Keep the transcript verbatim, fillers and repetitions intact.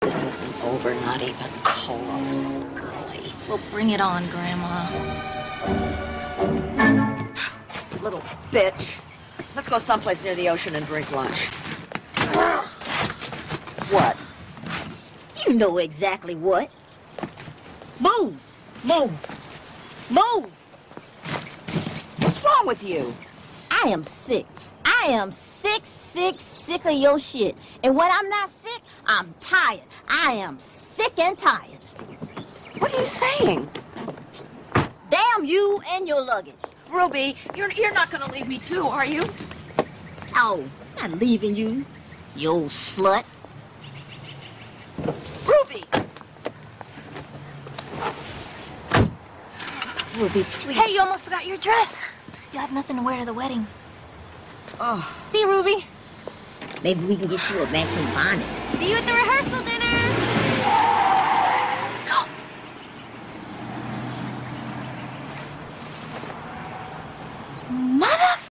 this isn't over, not even close, girlie. Well, bring it on, Grandma. Little bitch. Let's go someplace near the ocean and drink lunch. What? You know exactly what. Move! Move! Move! What's wrong with you? I am sick. I am sick, sick, sick of your shit. And when I'm not sick, I'm tired. I am sick and tired. What are you saying? Damn you and your luggage. Ruby, you're, you're not gonna leave me too, are you? Oh, not leaving you, you old slut. Ruby! Ruby, please. Hey, you almost forgot your dress. You'll have nothing to wear to the wedding. Oh. See you, Ruby. Maybe we can get you a matching bonnet. See you at the rehearsal dinner.